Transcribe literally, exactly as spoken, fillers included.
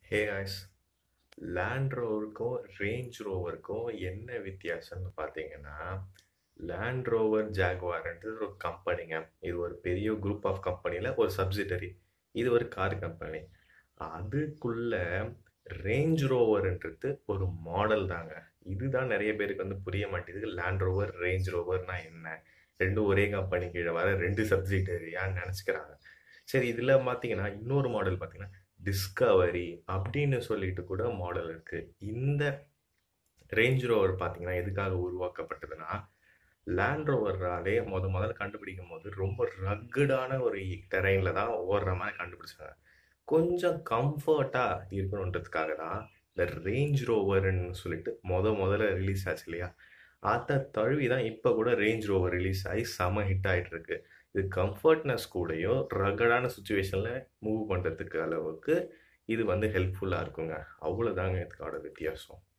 ஹே guys, land ரோவருக்கும் range ரோவருக்கும் என்ன வித்தியாசம்னு பார்த்தீங்கன்னா, லேண்ட் ரோவர் ஜாகுவார்ன்றது ஒரு கம்பெனிங்க. இது ஒரு பெரிய குரூப் ஆஃப் கம்பெனியில் ஒரு சப்சிடரி. இது ஒரு கார் கம்பெனி. அதுக்குள்ள ரேஞ்ச் ரோவர்ன்றது ஒரு மாடல் தாங்க. இதுதான் நிறைய பேருக்கு வந்து புரிய மாட்டேங்குது. லேண்ட் ரோவர் ரேஞ்ச் ரோவர்னா என்ன, ரெண்டும் ஒரே கம்பெனி கீழே வர ரெண்டு சப்சிடரியான்னு நினச்சிக்கிறாங்க. சரி, இதில் பார்த்தீங்கன்னா இன்னொரு மாடல் பார்த்தீங்கன்னா டிஸ்கவரி அப்படின்னு சொல்லிட்டு கூட மாடல் இருக்கு. இந்த ரேஞ்ச் ரோவர் பார்த்தீங்கன்னா எதுக்காக உருவாக்கப்பட்டதுன்னா, லேண்ட் ரோவராலே முத முதல்ல கண்டுபிடிக்கும் போது ரொம்ப ரக்கடான ஒரு டெரைனில் தான் ஓடுற மாதிரி கண்டுபிடிச்சாங்க. கொஞ்சம் கம்ஃபர்ட்டாக இருக்கணுன்றதுக்காக தான் இந்த ரேஞ்ச் ரோவர்னு சொல்லிட்டு முத முதல்ல ரிலீஸ் ஆச்சு இல்லையா. அதை தழுவி தான் இப்போ கூட ரேஞ்ச் ரோவர் ரிலீஸ் ஆகி செம ஹிட் ஆகிட்டு இருக்கு. இது கம்ஃபர்ட்னஸ் கூடயும் ரகடான சுச்சுவேஷனில் மூவ் பண்ணுறதுக்கு அளவுக்கு இது வந்து ஹெல்ப்ஃபுல்லாக இருக்குங்க. அவ்வளோதாங்க இதுக்கான வித்தியாசம்.